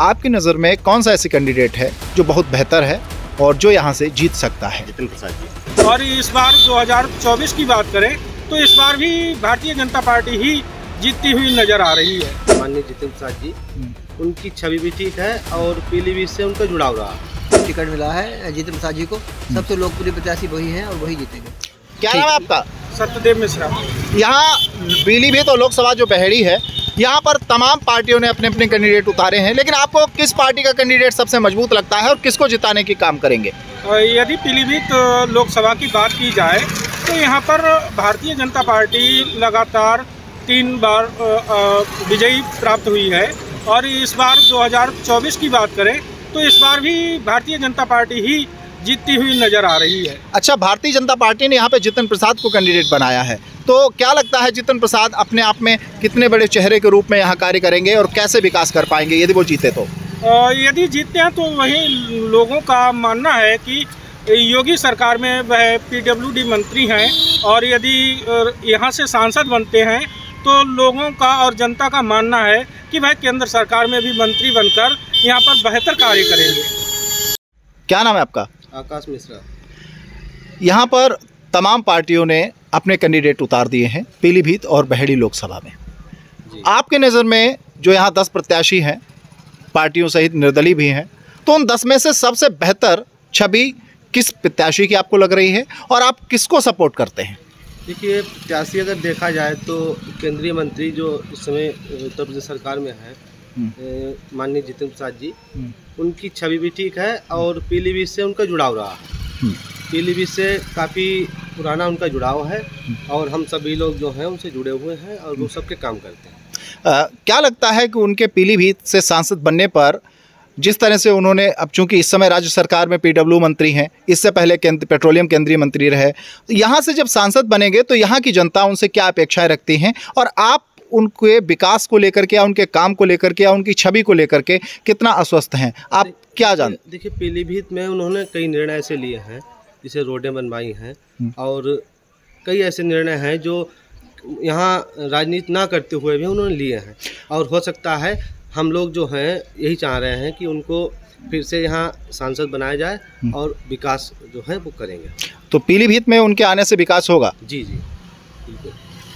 आपकी नज़र में कौन सा ऐसी कैंडिडेट है जो बहुत बेहतर है और जो यहाँ से जीत सकता है? जितिन प्रसाद जी। और इस बार 2024 की बात करें तो इस बार भी भारतीय जनता पार्टी ही जीतती हुई नजर आ रही है। माननीय जितिन प्रसाद जी, उनकी छवि भी ठीक है और पीलीभीत से उनका जुड़ाव रहा। टिकट मिला है जितिन प्रसाद जी को, सबसे लोकप्रिय प्रत्याशी वही हैं और वही जीतेंगे। क्या नाम है आपका? सत्यदेव मिश्रा। यहाँ पीलीभीत और लोकसभा जो बहेड़ी है, यहाँ पर तमाम पार्टियों ने अपने अपने कैंडिडेट उतारे हैं, लेकिन आपको किस पार्टी का कैंडिडेट सबसे मजबूत लगता है और किसको जिताने की काम करेंगे? यदि पीलीभीत लोकसभा की बात की जाए तो यहाँ पर भारतीय जनता पार्टी लगातार 3 बार विजयी प्राप्त हुई है। और इस बार 2024 की बात करें तो इस बार भी भारतीय जनता पार्टी ही जीतती हुई नजर आ रही है। अच्छा, भारतीय जनता पार्टी ने यहाँ पे जितिन प्रसाद को कैंडिडेट बनाया है, तो क्या लगता है जितिन प्रसाद अपने आप में कितने बड़े चेहरे के रूप में यहाँ कार्य करेंगे और कैसे विकास कर पाएंगे यदि वो जीते तो? यदि जीतते हैं तो वही लोगों का मानना है कि योगी सरकार में वह पीडब्ल्यूडी मंत्री हैं और यदि यहाँ से सांसद बनते हैं तो लोगों का और जनता का मानना है कि वह केंद्र सरकार में भी मंत्री बनकर यहाँ पर बेहतर कार्य करेंगे। क्या नाम है आपका? आकाश मिश्रा। यहाँ पर तमाम पार्टियों ने अपने कैंडिडेट उतार दिए हैं पीलीभीत और बहेड़ी लोकसभा में। आपके नज़र में जो यहाँ 10 प्रत्याशी हैं, पार्टियों सहित निर्दलीय भी हैं, तो उन 10 में से सबसे बेहतर छवि किस प्रत्याशी की आपको लग रही है और आप किसको सपोर्ट करते हैं? देखिए, प्रत्याशी अगर देखा जाए तो केंद्रीय मंत्री जो इस समय उत्तर प्रदेश सरकार में है, माननीय जितिन प्रसाद जी, उनकी छवि भी ठीक है और पीलीभीत से उनका जुड़ाव रहा है। पीलीभीत से काफ़ी पुराना उनका जुड़ाव है और हम सभी लोग जो हैं उनसे जुड़े हुए हैं और वो सबके काम करते हैं। क्या लगता है कि उनके पीलीभीत से सांसद बनने पर जिस तरह से उन्होंने, अब चूंकि इस समय राज्य सरकार में पीडब्ल्यू मंत्री हैं, इससे पहले पेट्रोलियम केंद्रीय मंत्री रहे, यहाँ से जब सांसद बनेंगे तो यहाँ की जनता उनसे क्या अपेक्षाएं रखती हैं और आप उनके विकास को लेकर के या उनके काम को लेकर के या उनकी छवि को लेकर के कितना आश्वस्त हैं? आप क्या जानते? देखिए, पीलीभीत में उन्होंने कई निर्णय ऐसे लिए हैं, जैसे रोडें बनवाई हैं और कई ऐसे निर्णय हैं जो यहाँ राजनीति ना करते हुए भी उन्होंने लिए हैं। और हो सकता है हम लोग जो हैं यही चाह रहे हैं कि उनको फिर से यहाँ सांसद बनाया जाए और विकास जो है वो करेंगे। तो पीलीभीत में उनके आने से विकास होगा? जी जी बिल्कुल।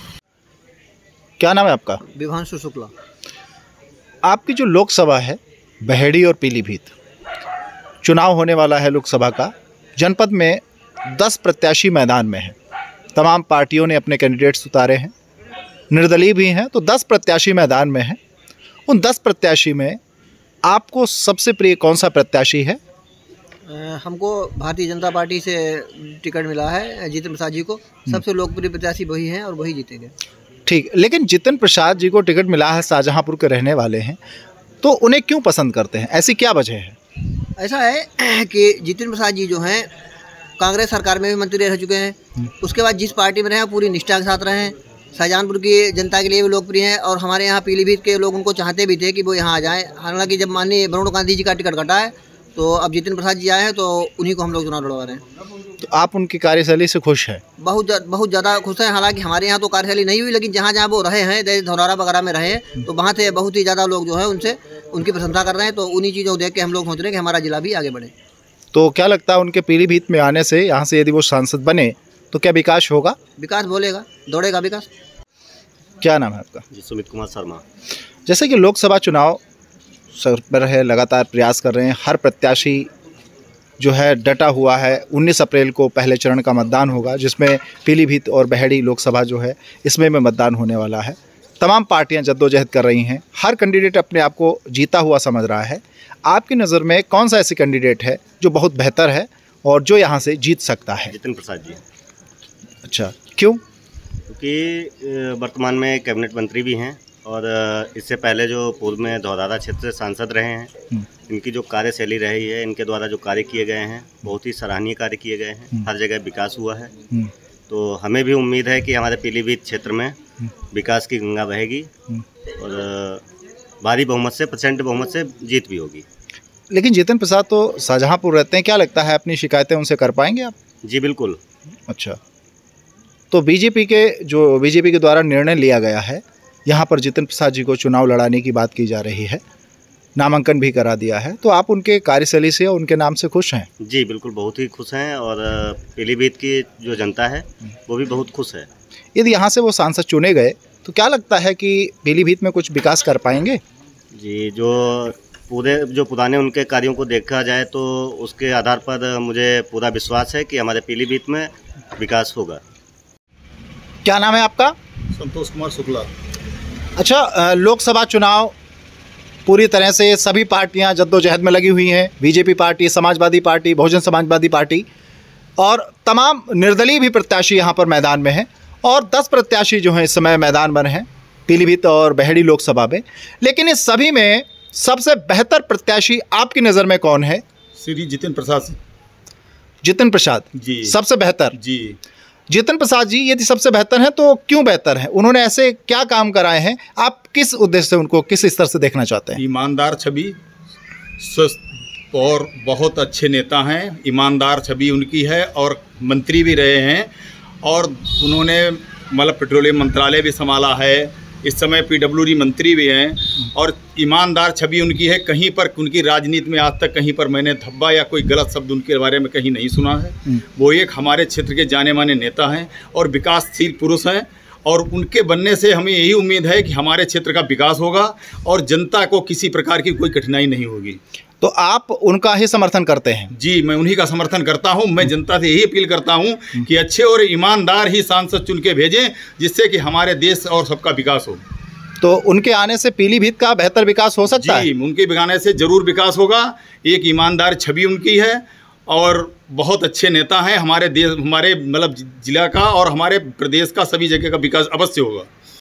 क्या नाम है आपका? विभांशु शुक्ला। आपकी जो लोकसभा है बहेड़ी और पीलीभीत, चुनाव होने वाला है लोकसभा का, जनपद में 10 प्रत्याशी मैदान में हैं, तमाम पार्टियों ने अपने कैंडिडेट्स उतारे हैं, निर्दलीय भी हैं, तो 10 प्रत्याशी मैदान में हैं। उन 10 प्रत्याशी में आपको सबसे प्रिय कौन सा प्रत्याशी है? हमको भारतीय जनता पार्टी से टिकट मिला है जितिन प्रसाद जी को, सबसे लोकप्रिय प्रत्याशी वही हैं और वही जीतेंगे। ठीक, लेकिन जितिन प्रसाद जी को टिकट मिला है, शाहजहांपुर के रहने वाले हैं, तो उन्हें क्यों पसंद करते हैं? ऐसी क्या वजह है? ऐसा है कि जितिन प्रसाद जी जो हैं कांग्रेस सरकार में भी मंत्री रह चुके हैं, उसके बाद जिस पार्टी में रहे पूरी निष्ठा के साथ रहे हैं, शाहजहांपुर की जनता के लिए भी लोकप्रिय हैं और हमारे यहाँ पीलीभीत के लोग उनको चाहते भी थे कि वो यहाँ आ जाएँ। हालांकि जब माननीय वरुण गांधी जी का टिकट कटा है तो अब जितिन प्रसाद जी आए हैं तो उन्हीं को हम लोग चुनाव लड़वा रहे हैं। तो आप उनकी कार्यशैली से खुश हैं? बहुत ज़्यादा खुश हैं। हालांकि हमारे यहाँ तो कार्यशैली नहीं हुई, लेकिन जहाँ जहाँ वो रहे हैं, जैसे धौरारा वगैरह में रहे हैं, तो वहाँ से बहुत ही ज़्यादा लोग जो है उनसे उनकी प्रशंसा कर रहे हैं। तो उन्हीं चीज़ों को देख के हम लोग सोच रहे हैं कि हमारा जिला भी आगे बढ़े। तो क्या लगता है उनके पीलीभीत में आने से, यहाँ से यदि वो सांसद बने तो क्या विकास होगा? विकास बोलेगा, दौड़ेगा विकास। क्या नाम है आपका? जी, सुमित कुमार शर्मा। जैसे कि लोकसभा चुनाव सर पर है, लगातार प्रयास कर रहे हैं, हर प्रत्याशी जो है डटा हुआ है। 19 अप्रैल को पहले चरण का मतदान होगा, जिसमें पीलीभीत और बहेड़ी लोकसभा जो है इसमें मतदान होने वाला है। तमाम पार्टियां जद्दोजहद कर रही हैं, हर कैंडिडेट अपने आप को जीता हुआ समझ रहा है। आपकी नज़र में कौन सा ऐसी कैंडिडेट है जो बहुत बेहतर है और जो यहाँ से जीत सकता है? जितिन प्रसाद जी। अच्छा, क्यों? क्योंकि वर्तमान में कैबिनेट मंत्री भी हैं और इससे पहले जो पूर्व में धौरारा क्षेत्र से सांसद रहे हैं, इनकी जो कार्यशैली रही है, इनके द्वारा जो कार्य किए गए हैं बहुत ही सराहनीय कार्य किए गए हैं, हर जगह विकास हुआ है। तो हमें भी उम्मीद है कि हमारे पीलीभीत क्षेत्र में विकास की गंगा बहेगी और भारी बहुमत से, प्रचंड बहुमत से जीत भी होगी। लेकिन जितिन प्रसाद तो शाहजहांपुर रहते हैं, क्या लगता है अपनी शिकायतें उनसे कर पाएंगे आप? जी बिल्कुल। अच्छा, तो बीजेपी के द्वारा निर्णय लिया गया है, यहाँ पर जितिन प्रसाद जी को चुनाव लड़ाने की बात की जा रही है, नामांकन भी करा दिया है, तो आप उनके कार्यशैली से और उनके नाम से खुश हैं? जी बिल्कुल, बहुत ही खुश हैं और पीलीभीत की जो जनता है वो भी बहुत खुश है। यदि यहाँ से वो सांसद चुने गए तो क्या लगता है कि पीलीभीत में कुछ विकास कर पाएंगे? जी, जो पुराने उनके कार्यों को देखा जाए तो उसके आधार पर मुझे पूरा विश्वास है कि हमारे पीलीभीत में विकास होगा। क्या नाम है आपका? संतोष कुमार शुक्ला। अच्छा, लोकसभा चुनाव पूरी तरह से सभी पार्टियां जद्दोजहद में लगी हुई हैं। BJP party, Samajwadi party, Bahujan Samajwadi party और तमाम निर्दलीय भी प्रत्याशी यहां पर मैदान में हैं और 10 प्रत्याशी जो हैं इस समय मैदान में हैं पीलीभीत और बहेड़ी लोकसभा में। लेकिन इस सभी में सबसे बेहतर प्रत्याशी आपकी नज़र में कौन है? श्री जितेंद्र प्रसाद जितेंद्र प्रसाद जी सबसे बेहतर। जी। जितेंद्र प्रसाद जी यदि सबसे बेहतर हैं तो क्यों बेहतर हैं? उन्होंने ऐसे क्या काम कराए हैं? आप किस उद्देश्य से उनको किस स्तर से देखना चाहते हैं? ईमानदार छवि, स्वस्थ और बहुत अच्छे नेता हैं। ईमानदार छवि उनकी है और मंत्री भी रहे हैं और उन्होंने मतलब पेट्रोलियम मंत्रालय भी संभाला है। इस समय पीडब्ल्यूडी मंत्री भी हैं और ईमानदार छवि उनकी है। कहीं पर उनकी राजनीति में आज तक कहीं पर मैंने धब्बा या कोई गलत शब्द उनके बारे में कहीं नहीं सुना है। वो एक हमारे क्षेत्र के जाने माने नेता हैं और विकासशील पुरुष हैं और उनके बनने से हमें यही उम्मीद है कि हमारे क्षेत्र का विकास होगा और जनता को किसी प्रकार की कोई कठिनाई नहीं होगी। तो आप उनका ही समर्थन करते हैं? जी, मैं उन्हीं का समर्थन करता हूं। मैं जनता से यही अपील करता हूं कि अच्छे और ईमानदार ही सांसद चुन के भेजें जिससे कि हमारे देश और सबका विकास हो। तो उनके आने से पीलीभीत का बेहतर विकास हो सकता है? जी, उनके आने से जरूर विकास होगा। एक ईमानदार छवि उनकी है और बहुत अच्छे नेता हैं। हमारे देश, हमारे मतलब जिला का और हमारे प्रदेश का सभी जगह का विकास अवश्य होगा।